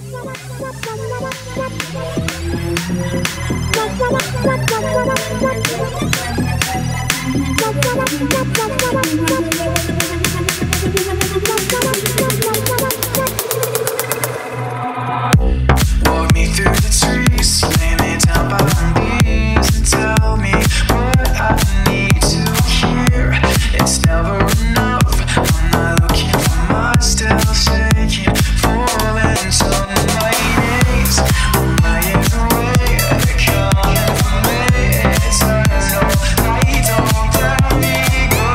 Walk me through the trees, lay me down by my knees and tell me what I need to hear. It's never enough. I'm not looking for much, still shaking, falling to my knees. On my way, coming for me, eternal. I don't let me go.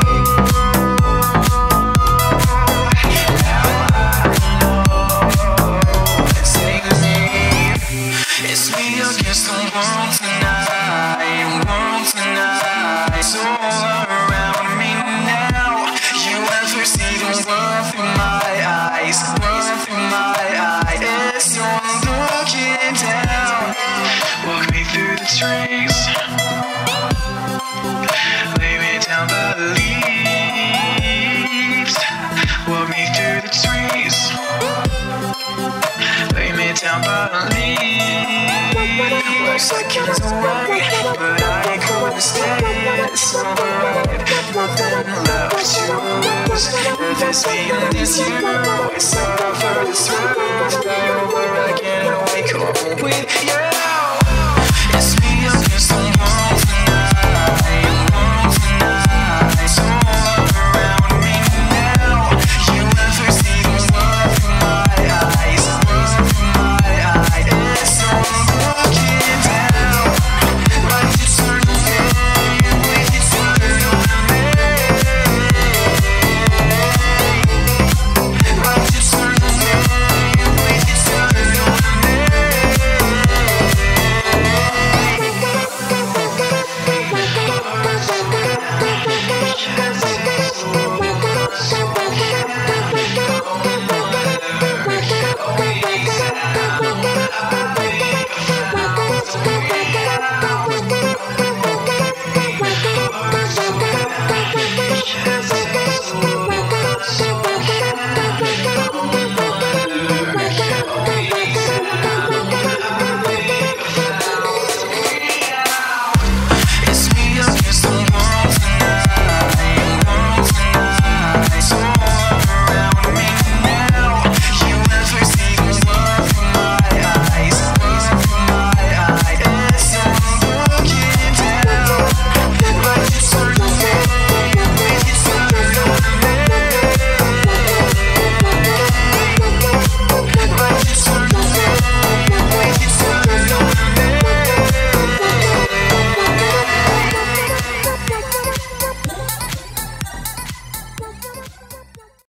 Now I know it's taking me. It's me against the world tonight, world tonight. It's all around me now. You ever see the world through my eyes, world through my eyes. It's all looking down. Walk me through the trees, lay me down by the leaves. Walk me through the trees, lay me down by the leaves. We're seconds away, but I couldn't stay. It's alright, nothing left to lose. If it's me and it's you, it's over.